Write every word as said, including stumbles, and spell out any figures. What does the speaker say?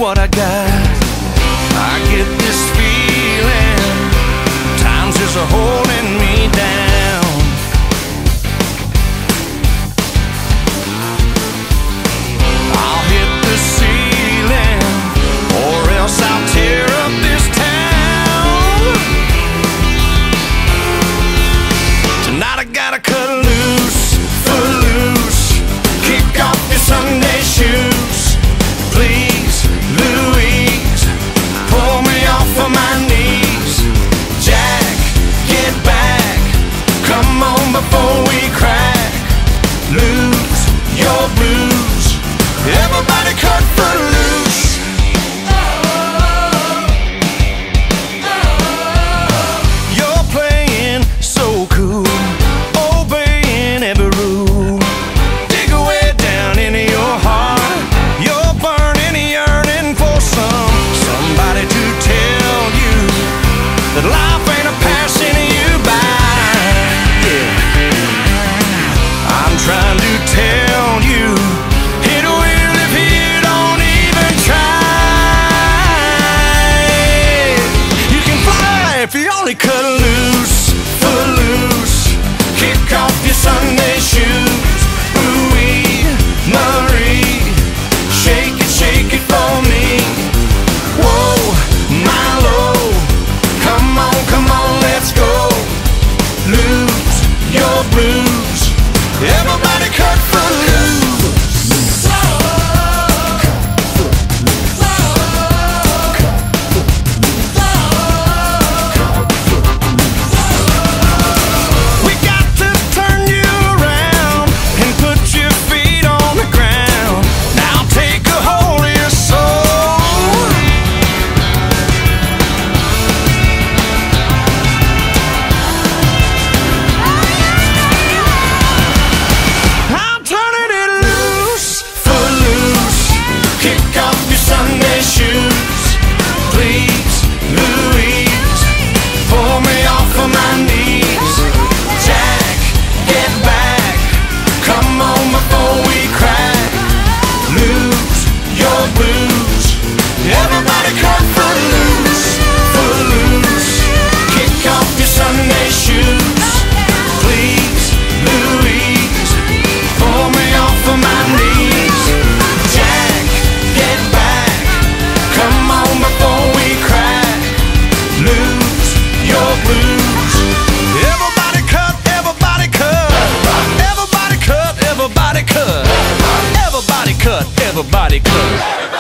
what I got. I get this feeling times is a holding me down. I'll hit the ceiling or else I'll tear up this town. Tonight I gotta cut loose, footloose, kick off your Sunday shoes. Please, Louise, pull me off of my knees. Jack, get back, come on before we crack. Lose your blues, everybody cut footloose. You're playing so cool, obeying every rule. Dig away down into your heart, you're burning, yearning for some somebody to tell you that life ain't a passing you by. Yeah, I'm trying to tell you, hit a wheel if you don't even try. You can fly if you only cut loose, footloose, kick off your Sunday shoes. Ooh-wee, Marie, shake it, shake it for me. Whoa, Milo, come on, come on, let's go. Lose your blues, everybody cut footloose. We got to turn you around and put your feet on the ground. Now take a hold of your soul. I'm turning it loose, footloose, kick off your Sunday shoes. Please, Louise, pull me off of my knees. Jack, get back, come on before we crack. Lose your blues, everybody cut footloose, footloose, kick off your Sunday shoes. Please, Louise, pull me off of my knees. Jack, get back, come on before we crack. Lose your blues, everybody cut, everybody cut, everybody cut, everybody cut, everybody cut, everybody cut.